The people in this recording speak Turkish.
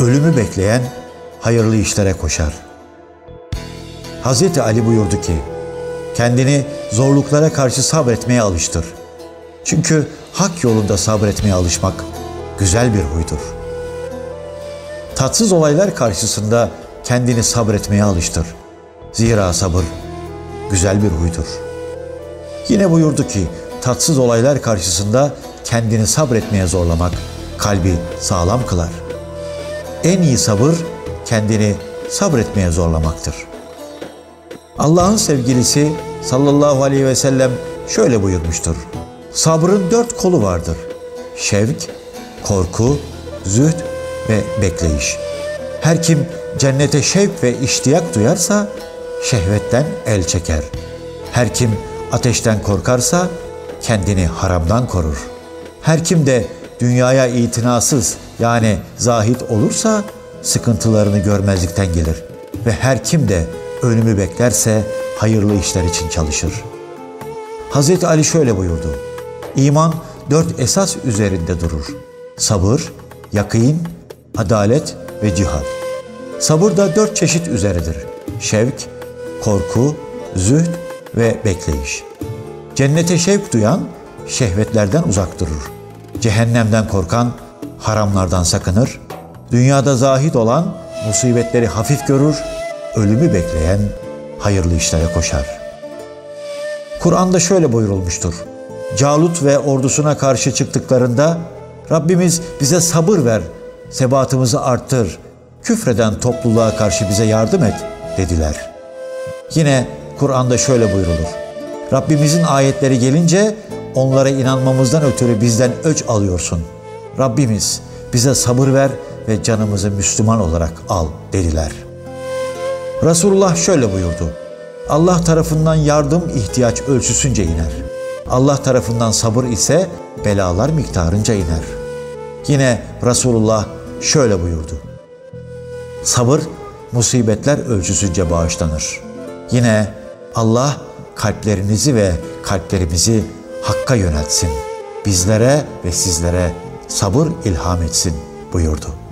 ölümü bekleyen hayırlı işlere koşar. Hazreti Ali buyurdu ki, kendini zorluklara karşı sabretmeye alıştır. Çünkü hak yolunda sabretmeye alışmak güzel bir huydur. Tatsız olaylar karşısında kendini sabretmeye alıştır. Zira sabır güzel bir huydur. Yine buyurdu ki, tatsız olaylar karşısında kendini sabretmeye zorlamak kalbi sağlam kılar. En iyi sabır kendini sabretmeye zorlamaktır. Allah'ın sevgilisi sallallahu aleyhi ve sellem şöyle buyurmuştur. Sabrın 4 kolu vardır. Şevk, korku, zühd ve bekleyiş. Her kim cennete şevk ve iştiyak duyarsa şehvetten el çeker. Her kim ateşten korkarsa kendini haramdan korur. Her kim de dünyaya itinasız yani zahid olursa sıkıntılarını görmezlikten gelir. Ve her kim de ölümü beklerse hayırlı işler için çalışır. Hazreti Ali şöyle buyurdu. İman 4 esas üzerinde durur. Sabır, yakîn, adalet ve cihad. Sabır da 4 çeşit üzeredir. Şevk, korku, zühd ve bekleyiş. Cennete şevk duyan şehvetlerden uzak durur. Cehennemden korkan haramlardan sakınır. Dünyada zahid olan musibetleri hafif görür. Ölümü bekleyen hayırlı işlere koşar. Kur'an'da şöyle buyurulmuştur. Calut ve ordusuna karşı çıktıklarında Rabbimiz bize sabır ver, sebatımızı arttır, küfreden topluluğa karşı bize yardım et dediler. Yine Kur'an'da şöyle buyrulur. Rabbimizin ayetleri gelince onlara inanmamızdan ötürü bizden öç alıyorsun. Rabbimiz bize sabır ver ve canımızı Müslüman olarak al dediler. Resulullah şöyle buyurdu. Allah tarafından yardım ihtiyaç ölçüsünce iner. Allah tarafından sabır ise belalar miktarınca iner. Yine Resulullah şöyle buyurdu. Sabır musibetler ölçüsünce bağışlanır. Yine Allah kalplerinizi ve kalplerimizi Hakk'a yöneltsin. Bizlere ve sizlere sabır ilham etsin buyurdu.